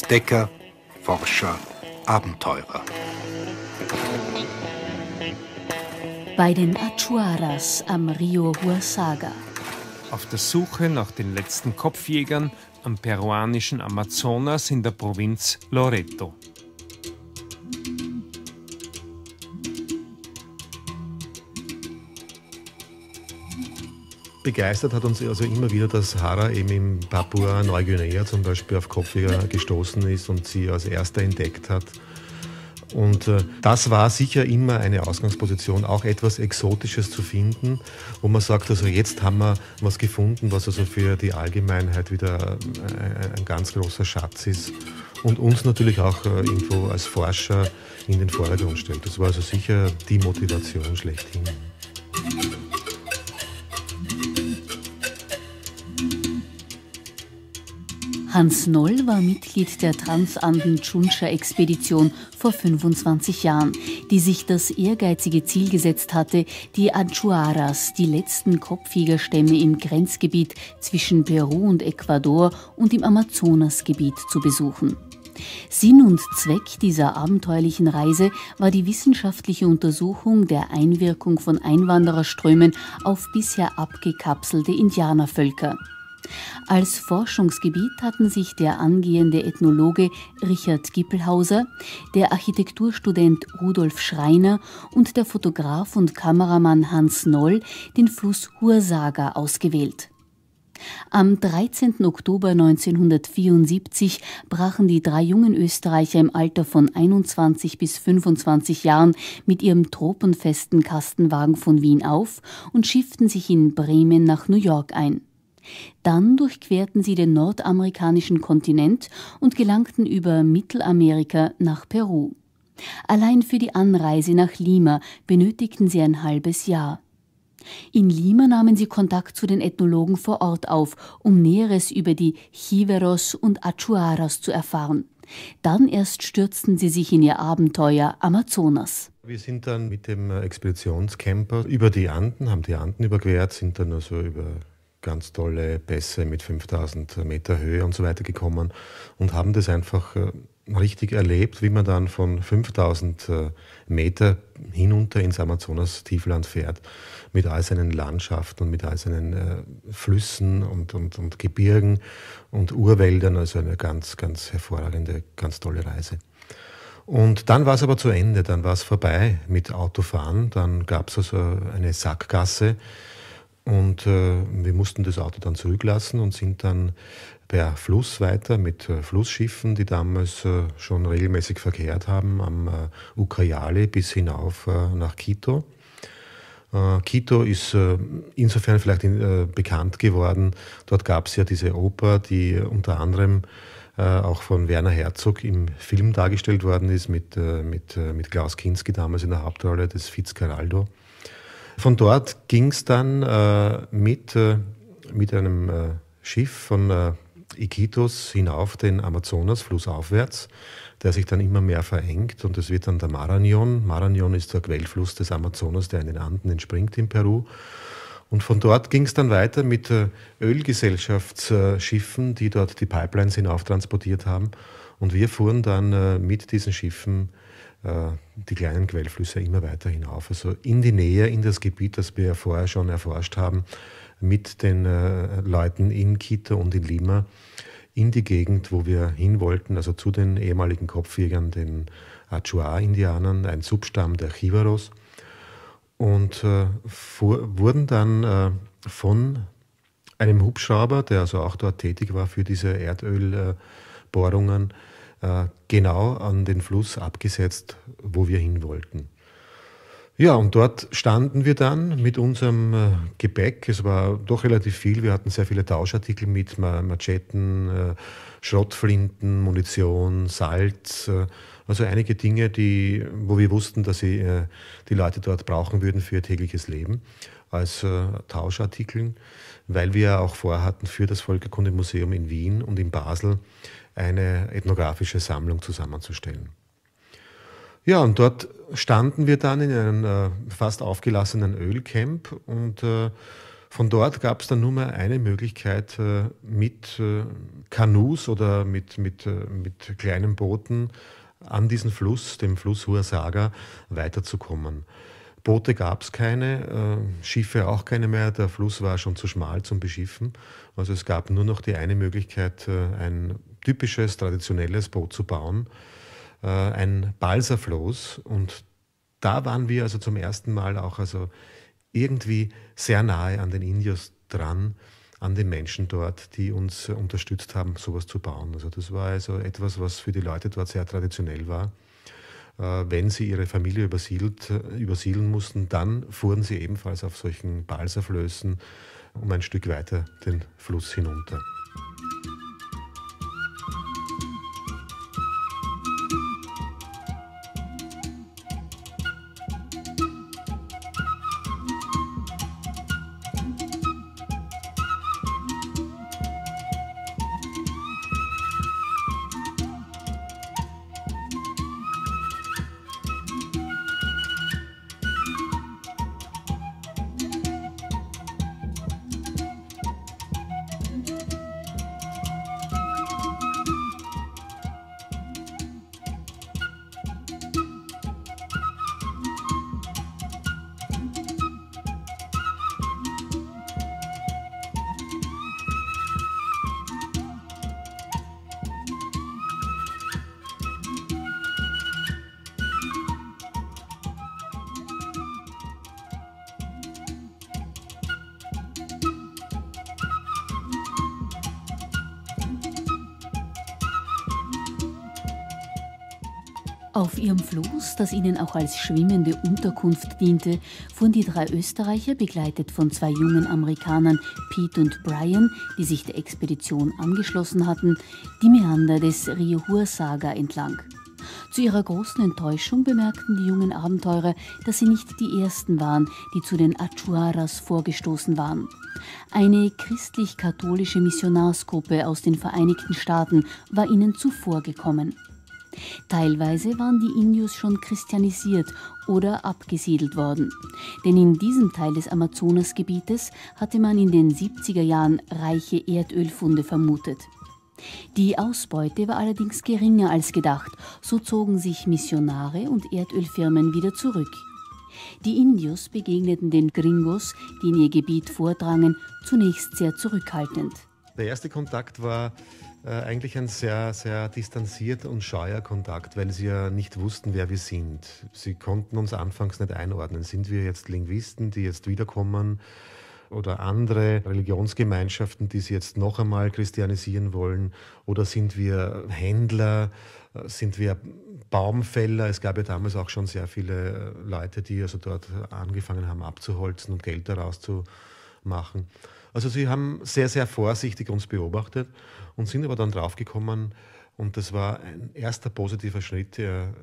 Entdecker, Forscher, Abenteurer. Bei den Achuaras am Rio Huasaga. Auf der Suche nach den letzten Kopfjägern am peruanischen Amazonas in der Provinz Loreto. Begeistert hat uns also immer wieder, dass Hara eben in Papua-Neuguinea zum Beispiel auf Kopfjäger gestoßen ist und sie als erster entdeckt hat. Und das war sicher immer eine Ausgangsposition, auch etwas Exotisches zu finden, wo man sagt, also jetzt haben wir was gefunden, was also für die Allgemeinheit wieder ein ganz großer Schatz ist und uns natürlich auch irgendwo als Forscher in den Vordergrund stellt. Das war also sicher die Motivation schlechthin. Hans Noll war Mitglied der Transanden-Chuncha-Expedition vor 25 Jahren, die sich das ehrgeizige Ziel gesetzt hatte, die Achuaras, die letzten Kopfjägerstämme im Grenzgebiet zwischen Peru und Ecuador und im Amazonasgebiet zu besuchen. Sinn und Zweck dieser abenteuerlichen Reise war die wissenschaftliche Untersuchung der Einwirkung von Einwandererströmen auf bisher abgekapselte Indianervölker. Als Forschungsgebiet hatten sich der angehende Ethnologe Richard Gippelhauser, der Architekturstudent Rudolf Schreiner und der Fotograf und Kameramann Hans Noll den Fluss Huasaga ausgewählt. Am 13. Oktober 1974 brachen die 3 jungen Österreicher im Alter von 21 bis 25 Jahren mit ihrem tropenfesten Kastenwagen von Wien auf und schifften sich in Bremen nach New York ein. Dann durchquerten sie den nordamerikanischen Kontinent und gelangten über Mittelamerika nach Peru. Allein für die Anreise nach Lima benötigten sie ein halbes Jahr. In Lima nahmen sie Kontakt zu den Ethnologen vor Ort auf, um Näheres über die Jivaros und Achuaras zu erfahren. Dann erst stürzten sie sich in ihr Abenteuer Amazonas. Wir sind dann mit dem Expeditionscamper über die Anden, haben die Anden überquert, sind dann also über ganz tolle Pässe mit 5000 Meter Höhe und so weiter gekommen und haben das einfach richtig erlebt, wie man dann von 5000 Meter hinunter ins Amazonas-Tiefland fährt, mit all seinen Landschaften und mit all seinen Flüssen und Gebirgen und Urwäldern, also eine ganz, ganz hervorragende, ganz tolle Reise. Und dann war es aber zu Ende, dann war es vorbei mit Autofahren, dann gab es also eine Sackgasse. Und wir mussten das Auto dann zurücklassen und sind dann per Fluss weiter mit Flussschiffen, die damals schon regelmäßig verkehrt haben, am Ucayali bis hinauf nach Quito. Quito ist insofern vielleicht bekannt geworden. Dort gab es ja diese Oper, die unter anderem auch von Werner Herzog im Film dargestellt worden ist, mit Klaus Kinski damals in der Hauptrolle des Fitzcarraldo. Von dort ging es dann mit einem Schiff von Iquitos hinauf den Amazonas flussaufwärts, der sich dann immer mehr verengt und es wird dann der Marañón. Marañón ist der Quellfluss des Amazonas, der in den Anden entspringt in Peru. Und von dort ging es dann weiter mit Ölgesellschaftsschiffen, die dort die Pipelines hinauftransportiert haben. Und wir fuhren dann mit diesen Schiffen die kleinen Quellflüsse immer weiter hinauf, also in die Nähe, in das Gebiet, das wir ja vorher schon erforscht haben, mit den Leuten in Quito und in Lima, in die Gegend, wo wir hin wollten, also zu den ehemaligen Kopfjägern, den Achuar-Indianern, ein Substamm der Jivaros, und wurden dann von einem Hubschrauber, der also auch dort tätig war für diese Erdölbohrungen, genau an den Fluss abgesetzt, wo wir hin wollten. Ja, und dort standen wir dann mit unserem Gepäck. Es war doch relativ viel. Wir hatten sehr viele Tauschartikel mit Machetten, Schrottflinten, Munition, Salz. Also einige Dinge, wo wir wussten, dass sie die Leute dort brauchen würden für ihr tägliches Leben als Tauschartikeln, weil wir auch vorhatten, für das Völkerkundemuseum in Wien und in Basel eine ethnografische Sammlung zusammenzustellen. Ja, und dort standen wir dann in einem fast aufgelassenen Ölcamp und Von dort gab es dann nur mehr eine Möglichkeit, mit Kanus oder mit kleinen Booten an diesen Fluss, dem Fluss Huasaga, weiterzukommen. Boote gab es keine, Schiffe auch keine mehr, der Fluss war schon zu schmal zum Beschiffen. Also es gab nur noch die eine Möglichkeit, ein typisches, traditionelles Boot zu bauen, ein Balsafloß. Und da waren wir also zum ersten Mal auch also irgendwie sehr nahe an den Indios dran, an den Menschen dort, die uns unterstützt haben, sowas zu bauen. Also das war also etwas, was für die Leute dort sehr traditionell war. Wenn sie ihre Familie übersiedeln mussten, dann fuhren sie ebenfalls auf solchen Balsaflößen um ein Stück weiter den Fluss hinunter. Auf ihrem Floß, das ihnen auch als schwimmende Unterkunft diente, fuhren die 3 Österreicher, begleitet von 2 jungen Amerikanern, Pete und Brian, die sich der Expedition angeschlossen hatten, die Mäander des Rio Huasaga entlang. Zu ihrer großen Enttäuschung bemerkten die jungen Abenteurer, dass sie nicht die ersten waren, die zu den Achuaras vorgestoßen waren. Eine christlich-katholische Missionarsgruppe aus den Vereinigten Staaten war ihnen zuvor gekommen. Teilweise waren die Indios schon christianisiert oder abgesiedelt worden. Denn in diesem Teil des Amazonasgebietes hatte man in den 70er Jahren reiche Erdölfunde vermutet. Die Ausbeute war allerdings geringer als gedacht, so zogen sich Missionare und Erdölfirmen wieder zurück. Die Indios begegneten den Gringos, die in ihr Gebiet vordrangen, zunächst sehr zurückhaltend. Der erste Kontakt war eigentlich ein sehr, sehr distanzierter und scheuer Kontakt, weil sie ja nicht wussten, wer wir sind. Sie konnten uns anfangs nicht einordnen. Sind wir jetzt Linguisten, die jetzt wiederkommen, oder andere Religionsgemeinschaften, die sie jetzt noch einmal christianisieren wollen? Oder sind wir Händler? Sind wir Baumfäller? Es gab ja damals auch schon sehr viele Leute, die also dort angefangen haben abzuholzen und Geld daraus zu machen. Also sie haben sehr, sehr vorsichtig uns beobachtet und sind aber dann draufgekommen, und das war ein erster positiver Schritt,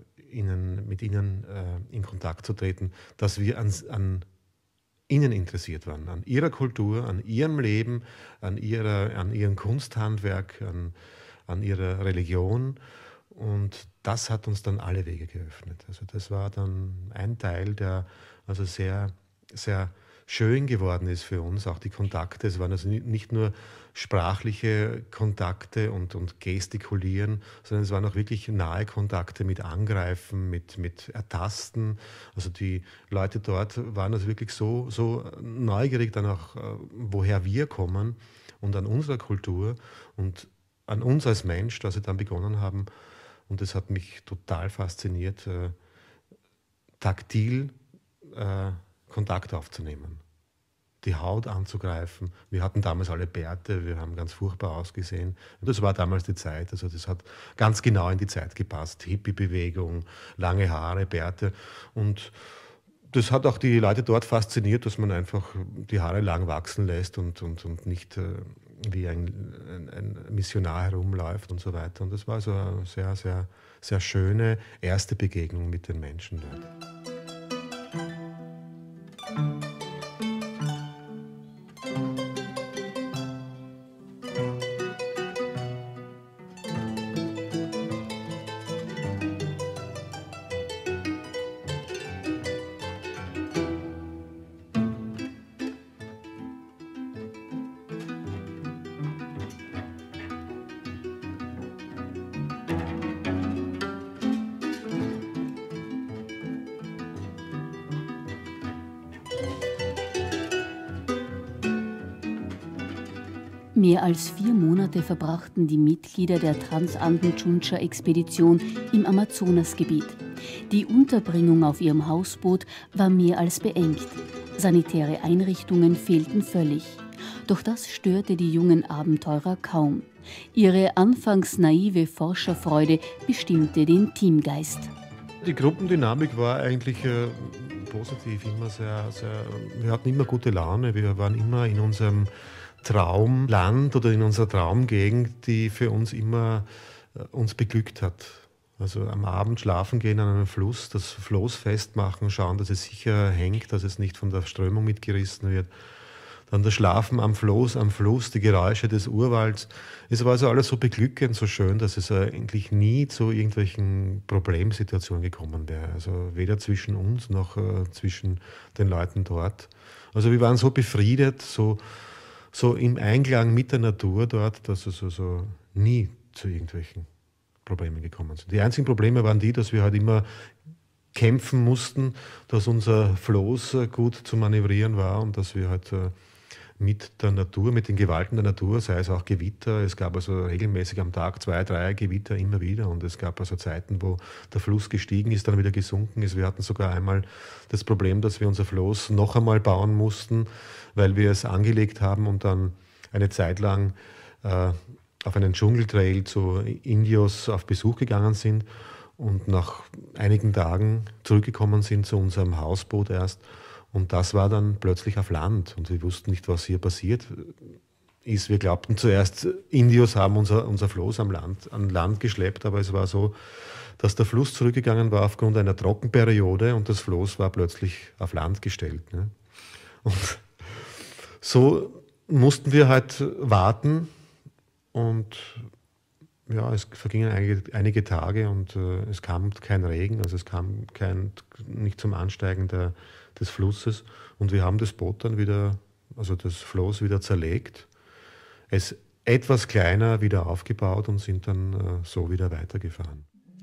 mit ihnen in Kontakt zu treten, dass wir an ihnen interessiert waren, an ihrer Kultur, an ihrem Leben, an ihrem Kunsthandwerk, an ihrer Religion. Und das hat uns dann alle Wege geöffnet. Also das war dann ein Teil, der also sehr, sehr schön geworden ist für uns, auch die Kontakte. Es waren also nicht nur sprachliche Kontakte und Gestikulieren, sondern es waren auch wirklich nahe Kontakte mit Angreifen, mit Ertasten. Also die Leute dort waren also wirklich so neugierig dann auch, woher wir kommen und an unserer Kultur und an uns als Mensch, dass sie dann begonnen haben. Und das hat mich total fasziniert, taktil Kontakt aufzunehmen, die Haut anzugreifen. Wir hatten damals alle Bärte, wir haben ganz furchtbar ausgesehen. Und das war damals die Zeit, also das hat ganz genau in die Zeit gepasst. Hippie-Bewegung, lange Haare, Bärte. Und das hat auch die Leute dort fasziniert, dass man einfach die Haare lang wachsen lässt und nicht wie ein Missionar herumläuft und so weiter. Und das war so eine sehr, sehr, sehr schöne erste Begegnung mit den Menschen dort. Mehr als 4 Monate verbrachten die Mitglieder der Transanden-Chuncha-Expedition im Amazonasgebiet. Die Unterbringung auf ihrem Hausboot war mehr als beengt. Sanitäre Einrichtungen fehlten völlig. Doch das störte die jungen Abenteurer kaum. Ihre anfangs naive Forscherfreude bestimmte den Teamgeist. Die Gruppendynamik war eigentlich positiv, immer wir hatten immer gute Laune, wir waren immer in unserem Traumland oder in unserer Traumgegend, die für uns immer uns beglückt hat. Also am Abend schlafen gehen an einem Fluss, das Floß festmachen, schauen, dass es sicher hängt, dass es nicht von der Strömung mitgerissen wird. Dann das Schlafen am Fluss, die Geräusche des Urwalds. Es war also alles so beglückend, so schön, dass es eigentlich nie zu irgendwelchen Problemsituationen gekommen wäre. Also weder zwischen uns noch zwischen den Leuten dort. Also wir waren so befriedet, so im Einklang mit der Natur dort, dass es also nie zu irgendwelchen Problemen gekommen sind. Die einzigen Probleme waren die, dass wir halt immer kämpfen mussten, dass unser Floß gut zu manövrieren war und dass wir halt mit der Natur, mit den Gewalten der Natur, sei es auch Gewitter, es gab also regelmäßig am Tag 2, 3 Gewitter immer wieder und es gab also Zeiten, wo der Fluss gestiegen ist, dann wieder gesunken ist. Wir hatten sogar einmal das Problem, dass wir unser Floß noch einmal bauen mussten, weil wir es angelegt haben und dann eine Zeit lang auf einen Dschungeltrail zu Indios auf Besuch gegangen sind und nach einigen Tagen zurückgekommen sind zu unserem Hausboot erst. Und das war dann plötzlich auf Land und wir wussten nicht, was hier passiert ist. Wir glaubten zuerst, Indios haben unser Floß an Land geschleppt, aber es war so, dass der Fluss zurückgegangen war aufgrund einer Trockenperiode und das Floß war plötzlich auf Land gestellt. Ne? Und so mussten wir halt warten und ja, es vergingen einige Tage und es kam kein Regen, also es kam nicht zum Ansteigen des Flusses und wir haben das Boot dann wieder, also das Floß wieder zerlegt, es etwas kleiner wieder aufgebaut und sind dann so wieder weitergefahren.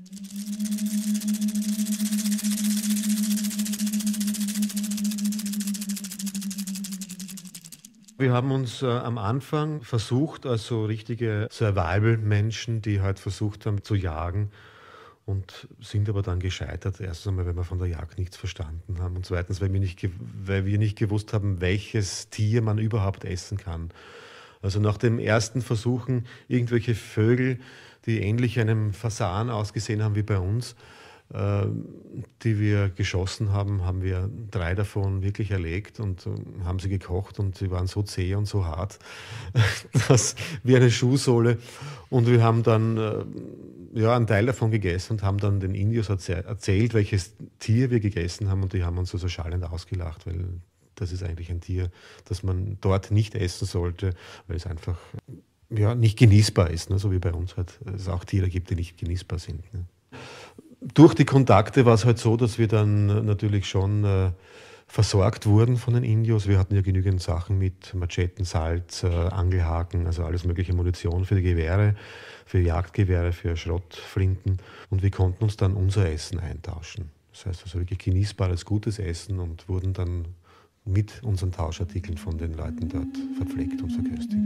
Wir haben uns am Anfang versucht, als so richtige Survival-Menschen, die halt versucht haben zu jagen und sind aber dann gescheitert. Erstens einmal, weil wir von der Jagd nichts verstanden haben und zweitens, weil wir nicht gewusst haben, welches Tier man überhaupt essen kann. Also nach dem ersten Versuchen, irgendwelche Vögel, die ähnlich einem Fasan ausgesehen haben wie bei uns, die wir geschossen haben, haben wir 3 davon wirklich erlegt und haben sie gekocht und sie waren so zäh und so hart, dass wie eine Schuhsohle. Und wir haben dann einen Teil davon gegessen und haben dann den Indios erzählt, welches Tier wir gegessen haben und die haben uns also schallend ausgelacht, weil das ist eigentlich ein Tier, das man dort nicht essen sollte, weil es einfach nicht genießbar ist, ne? So wie bei uns halt es auch Tiere gibt, die nicht genießbar sind. Ne? Durch die Kontakte war es halt so, dass wir dann natürlich schon versorgt wurden von den Indios. Wir hatten ja genügend Sachen mit Macheten, Salz, Angelhaken, also alles mögliche Munition für die Gewehre, für Jagdgewehre, für Schrottflinten. Und wir konnten uns dann unser Essen eintauschen. Das heißt also wirklich genießbares, gutes Essen und wurden dann mit unseren Tauschartikeln von den Leuten dort verpflegt und verköstigt.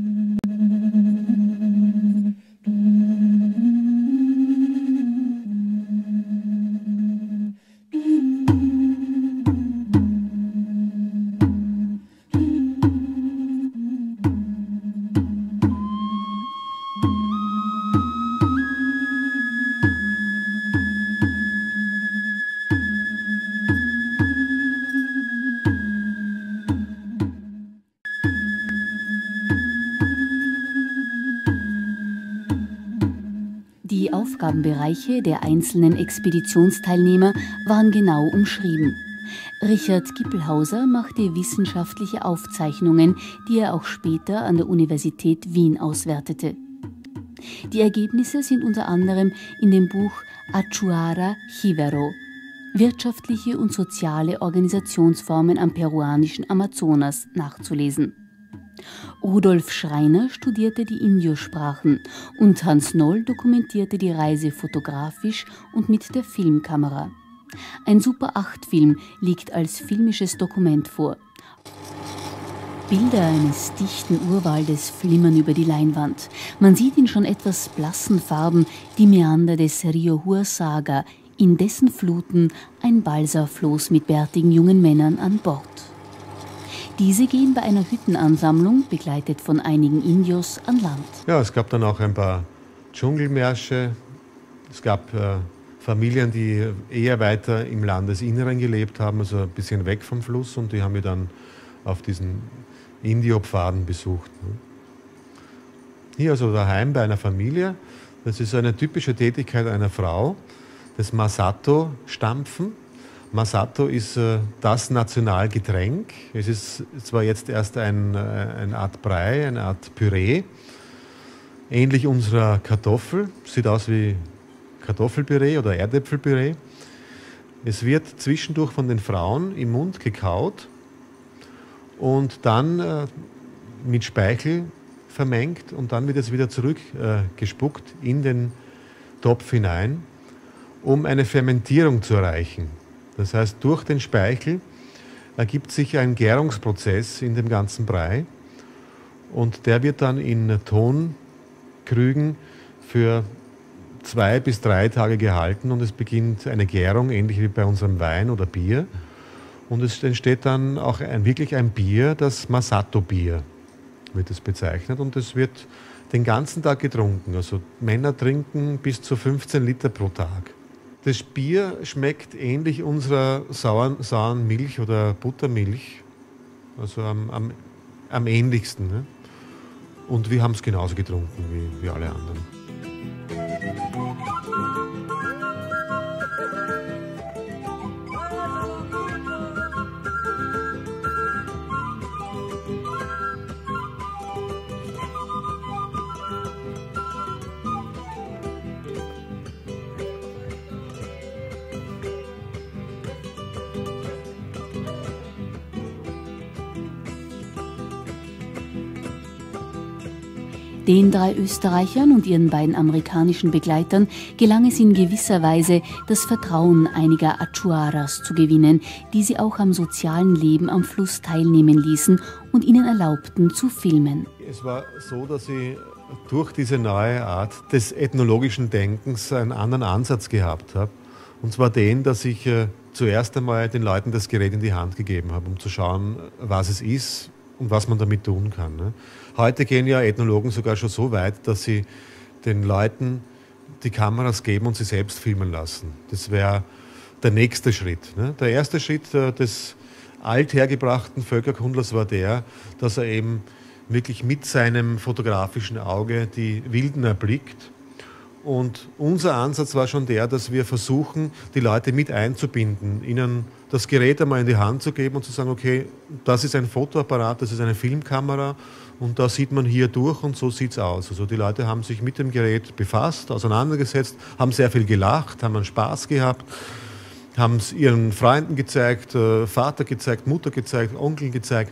Die Aufgabenbereiche der einzelnen Expeditionsteilnehmer waren genau umschrieben. Richard Gippelhauser machte wissenschaftliche Aufzeichnungen, die er auch später an der Universität Wien auswertete. Die Ergebnisse sind unter anderem in dem Buch Achuara Jivaro – Wirtschaftliche und soziale Organisationsformen am peruanischen Amazonas nachzulesen. Rudolf Schreiner studierte die Indiosprachen und Hans Noll dokumentierte die Reise fotografisch und mit der Filmkamera. Ein Super-8-Film liegt als filmisches Dokument vor. Bilder eines dichten Urwaldes flimmern über die Leinwand. Man sieht in schon etwas blassen Farben die Meander des Rio Huasaga, in dessen Fluten ein Balsafloß mit bärtigen jungen Männern an Bord. Diese gehen bei einer Hüttenansammlung, begleitet von einigen Indios, an Land. Ja, es gab dann auch ein paar Dschungelmärsche. Es gab Familien, die eher weiter im Landesinneren gelebt haben, also ein bisschen weg vom Fluss, und die haben wir dann auf diesen Indio-Pfaden besucht. Hier also daheim bei einer Familie. Das ist eine typische Tätigkeit einer Frau, das Masato-Stampfen. Masato ist das Nationalgetränk. Es ist zwar jetzt erst eine Art Brei, eine Art Püree, ähnlich unserer Kartoffel. Sieht aus wie Kartoffelpüree oder Erdäpfelpüree. Es wird zwischendurch von den Frauen im Mund gekaut und dann mit Speichel vermengt und dann wird es wieder zurückgespuckt in den Topf hinein, um eine Fermentierung zu erreichen. Das heißt, durch den Speichel ergibt sich ein Gärungsprozess in dem ganzen Brei und der wird dann in Tonkrügen für 2 bis 3 Tage gehalten und es beginnt eine Gärung, ähnlich wie bei unserem Wein oder Bier. Und es entsteht dann auch wirklich ein Bier, das Masato-Bier wird es bezeichnet, und es wird den ganzen Tag getrunken. Also Männer trinken bis zu 15 Liter pro Tag. Das Bier schmeckt ähnlich unserer sauren Milch oder Buttermilch, also am ähnlichsten. Ne? Und wir haben es genauso getrunken wie alle anderen. Den 3 Österreichern und ihren beiden amerikanischen Begleitern gelang es in gewisser Weise, das Vertrauen einiger Achuaras zu gewinnen, die sie auch am sozialen Leben am Fluss teilnehmen ließen und ihnen erlaubten zu filmen. Es war so, dass ich durch diese neue Art des ethnologischen Denkens einen anderen Ansatz gehabt habe. Und zwar den, dass ich zuerst einmal den Leuten das Gerät in die Hand gegeben habe, um zu schauen, was es ist und was man damit tun kann. Ne? Heute gehen ja Ethnologen sogar schon so weit, dass sie den Leuten die Kameras geben und sie selbst filmen lassen. Das wäre der nächste Schritt. Ne? Der erste Schritt des althergebrachten Völkerkundlers war der, dass er eben wirklich mit seinem fotografischen Auge die Wilden erblickt. Und unser Ansatz war schon der, dass wir versuchen, die Leute mit einzubinden, ihnen das Gerät einmal in die Hand zu geben und zu sagen, okay, das ist ein Fotoapparat, das ist eine Filmkamera und da sieht man hier durch und so sieht es aus. Also die Leute haben sich mit dem Gerät befasst, auseinandergesetzt, haben sehr viel gelacht, haben einen Spaß gehabt, haben es ihren Freunden gezeigt, Vater gezeigt, Mutter gezeigt, Onkel gezeigt.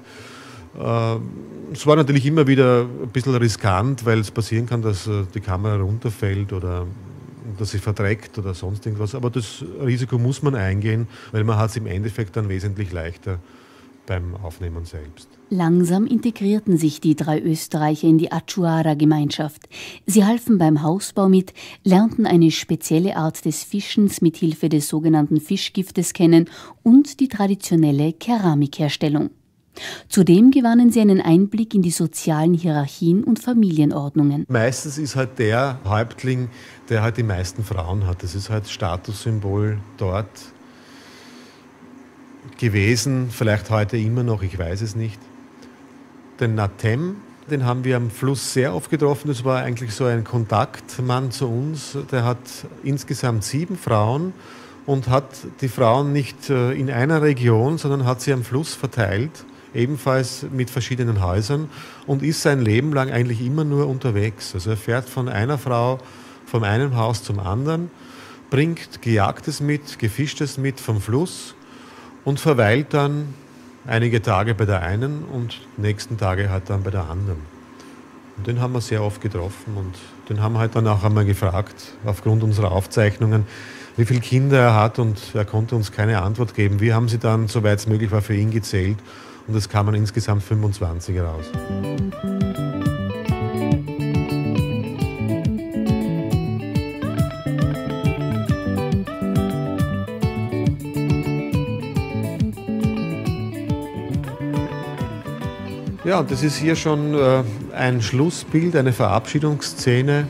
Es war natürlich immer wieder ein bisschen riskant, weil es passieren kann, dass die Kamera runterfällt oder dass sie verdreckt oder sonst irgendwas. Aber das Risiko muss man eingehen, weil man hat es im Endeffekt dann wesentlich leichter beim Aufnehmen selbst. Langsam integrierten sich die 3 Österreicher in die Achuara-Gemeinschaft. Sie halfen beim Hausbau mit, lernten eine spezielle Art des Fischens mit Hilfe des sogenannten Fischgiftes kennen und die traditionelle Keramikherstellung. Zudem gewannen sie einen Einblick in die sozialen Hierarchien und Familienordnungen. Meistens ist halt der Häuptling, der halt die meisten Frauen hat. Das ist halt Statussymbol dort gewesen, vielleicht heute immer noch, ich weiß es nicht. Den Natem, den haben wir am Fluss sehr oft getroffen. Das war eigentlich so ein Kontaktmann zu uns. Der hat insgesamt 7 Frauen und hat die Frauen nicht in einer Region, sondern hat sie am Fluss verteilt, ebenfalls mit verschiedenen Häusern, und ist sein Leben lang eigentlich immer nur unterwegs. Also er fährt von einer Frau von einem Haus zum anderen, bringt Gejagtes mit, Gefischtes mit vom Fluss und verweilt dann einige Tage bei der einen und nächsten Tage halt dann bei der anderen. Und den haben wir sehr oft getroffen und den haben wir halt dann auch einmal gefragt, aufgrund unserer Aufzeichnungen, wie viele Kinder er hat, und er konnte uns keine Antwort geben. Wir haben sie dann, soweit es möglich war, für ihn gezählt und es kamen insgesamt 25 raus. Ja, und das ist hier schon ein Schlussbild, eine Verabschiedungsszene.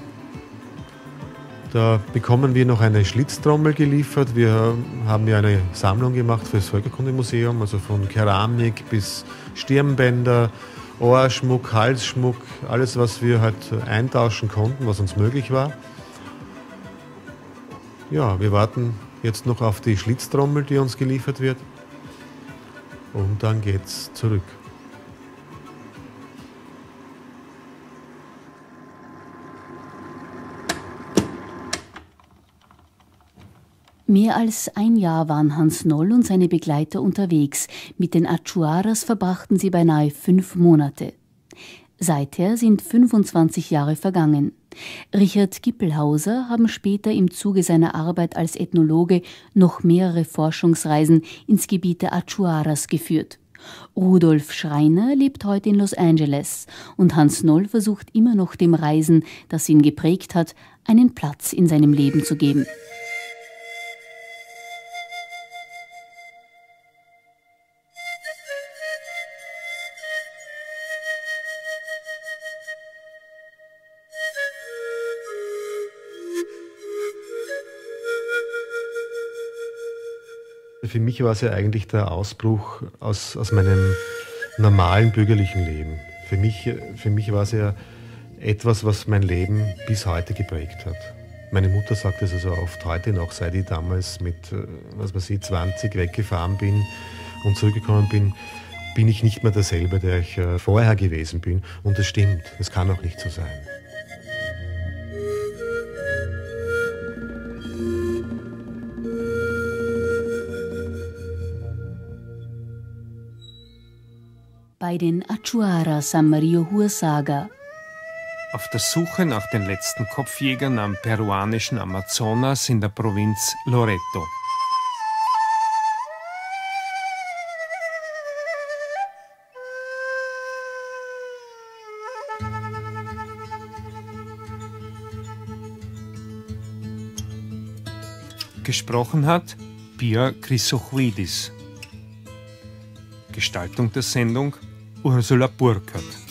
Da bekommen wir noch eine Schlitztrommel geliefert. Wir haben ja eine Sammlung gemacht für das Völkerkundemuseum, also von Keramik bis Stirnbänder, Ohrschmuck, Halsschmuck, alles, was wir halt eintauschen konnten, was uns möglich war. Ja, wir warten jetzt noch auf die Schlitztrommel, die uns geliefert wird. Und dann geht's zurück. Mehr als ein Jahr waren Hans Noll und seine Begleiter unterwegs. Mit den Achuaras verbrachten sie beinahe 5 Monate. Seither sind 25 Jahre vergangen. Richard Gippelhauser haben später im Zuge seiner Arbeit als Ethnologe noch mehrere Forschungsreisen ins Gebiet der Achuaras geführt. Rudolf Schreiner lebt heute in Los Angeles und Hans Noll versucht immer noch dem Reisen, das ihn geprägt hat, einen Platz in seinem Leben zu geben. Für mich war es ja eigentlich der Ausbruch aus meinem normalen bürgerlichen Leben. Für mich war es ja etwas, was mein Leben bis heute geprägt hat. Meine Mutter sagt es also oft heute noch, seit ich damals mit, 20 weggefahren bin und zurückgekommen bin, bin ich nicht mehr derselbe, der ich vorher gewesen bin. Und das stimmt, das kann auch nicht so sein. Bei den Achuaras am Rio Huasaga. Auf der Suche nach den letzten Kopfjägern am peruanischen Amazonas in der Provinz Loreto. Gesprochen hat Pia Chrysochoidis. Gestaltung der Sendung Ursula Burkhardt.